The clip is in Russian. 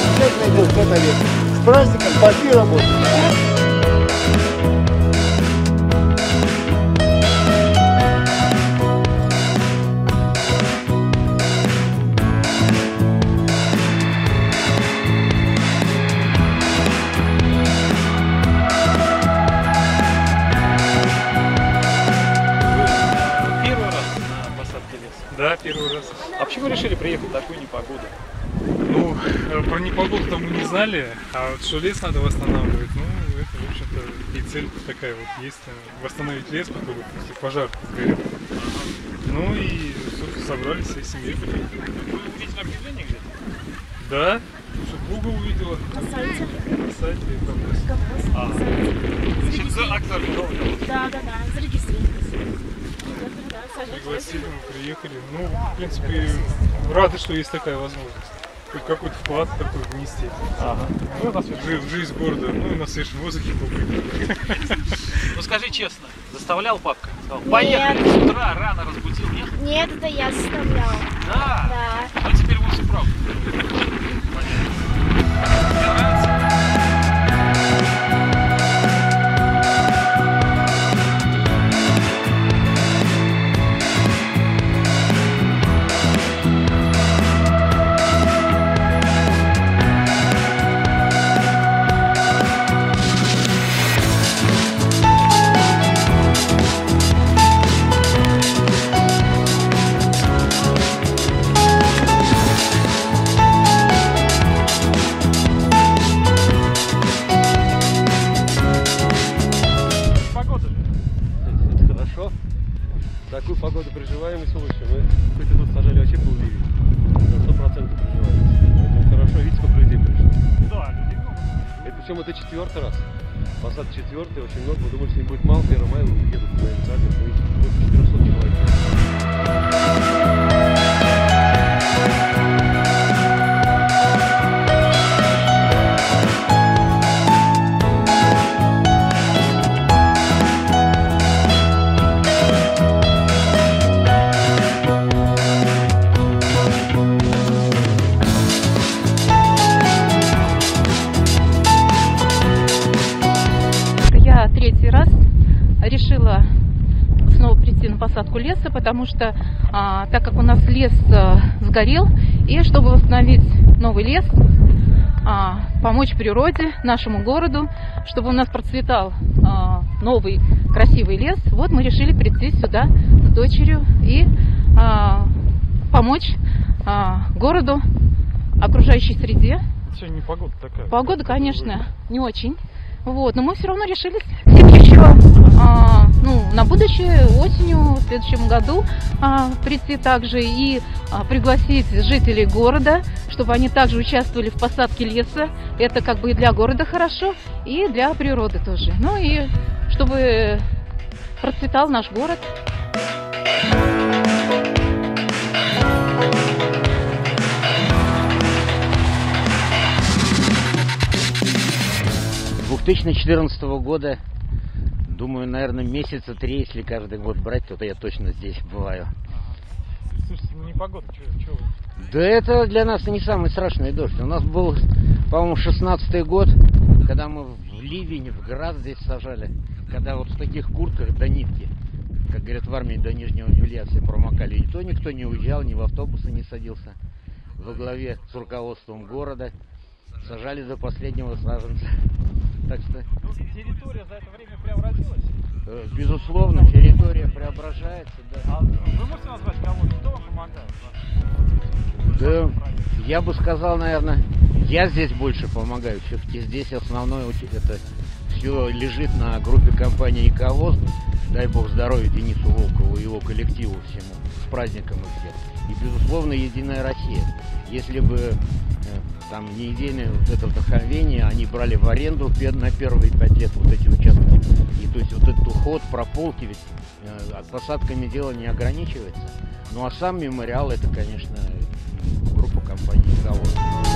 обязательно идет в это лето. С праздником, пошли работать. Да, первый раз. А почему решили приехать в такую непогоду? Ну, про непогоду-то мы не знали, а вот что лес надо восстанавливать, ну, это, в общем-то, и цель такая вот есть, восстановить лес, который после пожара сгорел. Ну и, собственно, собрались всей семьей. Вы увидели объявление где-то? Да, супруга увидела. На сайте. На сайте Значит, за акт организован? Да, зарегистрировались. пригласили, мы приехали. Ну, в принципе, рады, что есть такая возможность. Хоть какой-то вклад такой внести. Ага. Ну, в жизнь города, ну и на свежем воздухе побыть. Ну скажи честно, заставлял папка? Поехали с утра, рано разбудил, нет? Нет, это я заставляла. Да? Да. Ну теперь лучше правда. Тебе нравится? Такую погоду проживаем и лучше. Мы какой-то тут сажали, вообще был ливень. 100% проживаем. Поэтому хорошо, видите, сколько людей пришло. Да, людей много. Это причем это 4-й раз. Посад 4-й, очень много. Мы думали, что не будет мало, 1 мая уедут на инициативу. Будет 400 человек. Третий раз решила снова прийти на посадку леса, потому что так как у нас лес сгорел, и чтобы восстановить новый лес, помочь природе, нашему городу, чтобы у нас процветал новый красивый лес, вот мы решили прийти сюда с дочерью и помочь городу, окружающей среде. Сегодня погода такая. Погода, конечно, не очень. Вот, но мы все равно решили еще на будущее, осенью, в следующем году прийти также и пригласить жителей города, чтобы они также участвовали в посадке леса. Это как бы и для города хорошо, и для природы тоже. Ну и чтобы процветал наш город. С 2014 года, думаю, наверное, месяца 3, если каждый год брать, то я точно здесь бываю. Слушайте, ну не погода, чего? Да это для нас не самый страшный дождь. У нас был, по-моему, 16-й год, когда мы в ливень, в град здесь сажали, когда вот в таких куртках до нитки, как говорят в армии, до нижнего белья все промокали. И то никто не уезжал, ни в автобусы не садился. Во главе с руководством города сажали до последнего саженца. Так что... Ну, территория за это время преобразилась? Безусловно, территория преображается, да. А вы можете назвать кого-то, кто вам помогает? Да, я бы сказал, наверное, я здесь больше помогаю. Все-таки здесь основное это все лежит на группе компании «Эковоз». Дай бог здоровья Денису Волкову и его коллективу всему. С праздником их всех. И, безусловно, «Единая Россия». Если бы там не идейное вот это вдохновение, они брали в аренду на первые 5 лет вот эти участки. И то есть вот этот уход, прополки, ведь посадками дело не ограничивается. Ну а сам мемориал это, конечно, группа компании «Эковоз».